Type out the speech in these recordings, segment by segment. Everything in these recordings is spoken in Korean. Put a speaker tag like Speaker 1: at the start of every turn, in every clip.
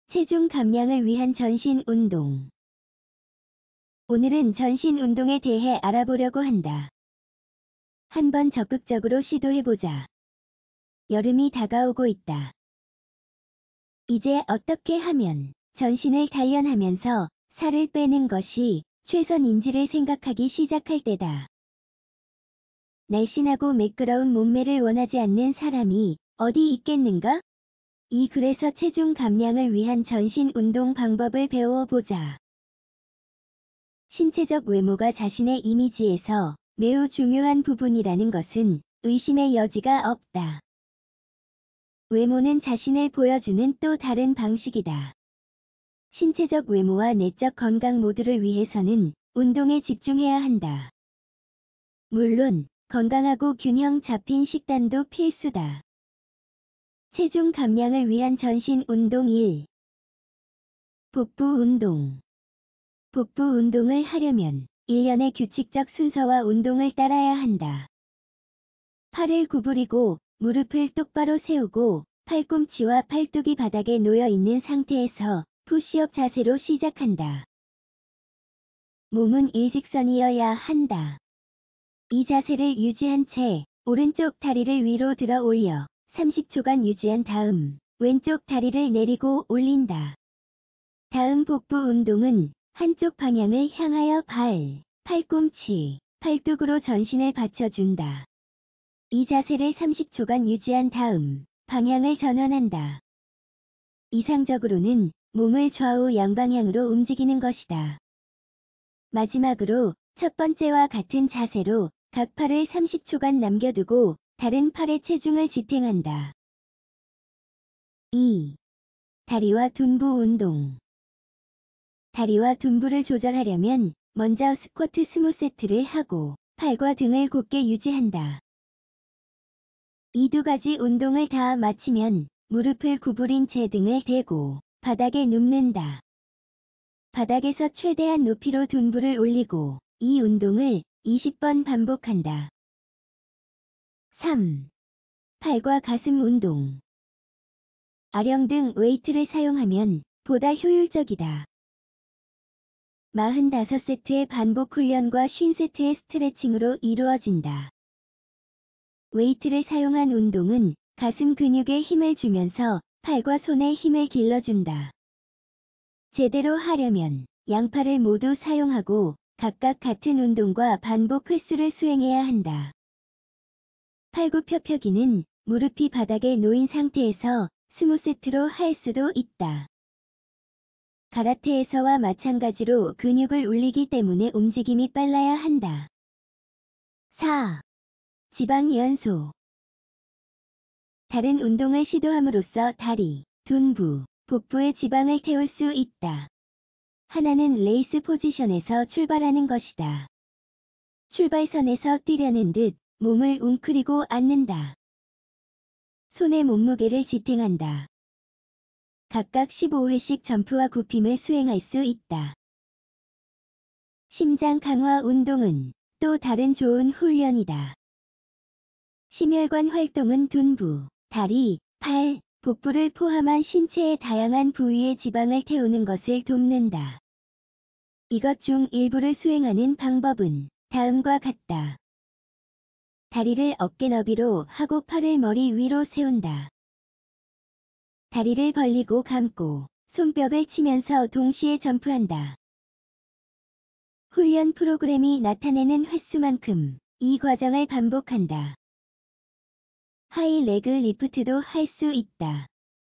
Speaker 1: 체중 감량을 위한 전신 운동. 오늘은 전신 운동에 대해 알아보려고 한다. 한번 적극적으로 시도해보자. 여름이 다가오고 있다. 이제 어떻게 하면 전신을 단련하면서 살을 빼는 것이 최선인지를 생각하기 시작할 때다. 날씬하고 매끄러운 몸매를 원하지 않는 사람이 어디 있겠는가? 그래서 체중 감량을 위한 전신 운동 방법을 배워보자. 신체적 외모가 자신의 이미지에서 매우 중요한 부분이라는 것은 의심의 여지가 없다. 외모는 자신을 보여주는 또 다른 방식이다. 신체적 외모와 내적 건강 모두를 위해서는 운동에 집중해야 한다. 물론 건강하고 균형 잡힌 식단도 필수다. 체중 감량을 위한 전신 운동 1. 복부 운동. 복부 운동을 하려면 일련의 규칙적 순서와 운동을 따라야 한다. 팔을 구부리고 무릎을 똑바로 세우고 팔꿈치와 팔뚝이 바닥에 놓여 있는 상태에서 푸시업 자세로 시작한다. 몸은 일직선이어야 한다. 이 자세를 유지한 채 오른쪽 다리를 위로 들어 올려 30초간 유지한 다음 왼쪽 다리를 내리고 올린다. 다음 복부 운동은 한쪽 방향을 향하여 팔꿈치, 팔뚝으로 전신을 받쳐준다. 이 자세를 30초간 유지한 다음 방향을 전환한다. 이상적으로는 몸을 좌우 양방향으로 움직이는 것이다. 마지막으로 첫 번째와 같은 자세로 각 팔을 30초간 남겨두고 다른 팔의 체중을 지탱한다. 2. 다리와 둔부 운동. 다리와 둔부를 조절하려면 먼저 스쿼트 20세트를 하고 팔과 등을 곧게 유지한다. 이 두 가지 운동을 다 마치면 무릎을 구부린 채 등을 대고 바닥에 눕는다. 바닥에서 최대한 높이로 둔부를 올리고 이 운동을 20번 반복한다. 3. 팔과 가슴 운동. 아령 등 웨이트를 사용하면 보다 효율적이다. 45세트의 반복 훈련과 50세트의 스트레칭으로 이루어진다. 웨이트를 사용한 운동은 가슴 근육에 힘을 주면서 팔과 손에 힘을 길러준다. 제대로 하려면 양팔을 모두 사용하고 각각 같은 운동과 반복 횟수를 수행해야 한다. 팔굽혀펴기는 무릎이 바닥에 놓인 상태에서 20세트로 할 수도 있다. 가라테에서와 마찬가지로 근육을 울리기 때문에 움직임이 빨라야 한다. 4. 지방 연소. 다른 운동을 시도함으로써 다리, 둔부, 복부의 지방을 태울 수 있다. 하나는 레이스 포지션에서 출발하는 것이다. 출발선에서 뛰려는 듯 몸을 웅크리고 앉는다. 손의 몸무게를 지탱한다. 각각 15회씩 점프와 굽힘을 수행할 수 있다. 심장 강화 운동은 또 다른 좋은 훈련이다. 심혈관 활동은 둔부, 다리, 팔, 복부를 포함한 신체의 다양한 부위의 지방을 태우는 것을 돕는다. 이것 중 일부를 수행하는 방법은 다음과 같다. 다리를 어깨 너비로 하고 팔을 머리 위로 세운다. 다리를 벌리고 감고 손뼉을 치면서 동시에 점프한다. 훈련 프로그램이 나타내는 횟수만큼 이 과정을 반복한다. 하이 레그 리프트도 할 수 있다.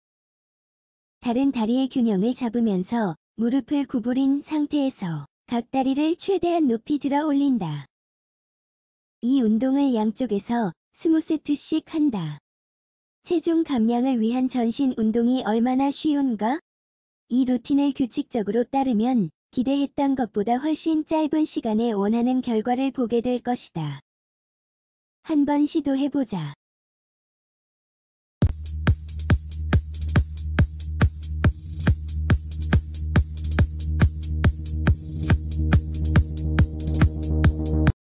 Speaker 1: 다른 다리의 균형을 잡으면서 무릎을 구부린 상태에서 각 다리를 최대한 높이 들어 올린다. 이 운동을 양쪽에서 20세트씩 한다. 체중 감량을 위한 전신 운동이 얼마나 쉬운가? 이 루틴을 규칙적으로 따르면 기대했던 것보다 훨씬 짧은 시간에 원하는 결과를 보게 될 것이다. 한번 시도해보자.